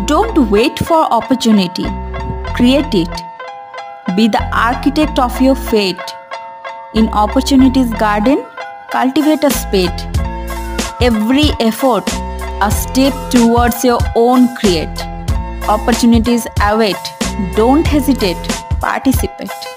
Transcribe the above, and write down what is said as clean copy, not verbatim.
Don't wait for opportunity. Create it. Be the architect of your fate. In opportunity's garden, cultivate a spade. Every effort, a step towards your own create. Opportunities await. Don't hesitate. Participate.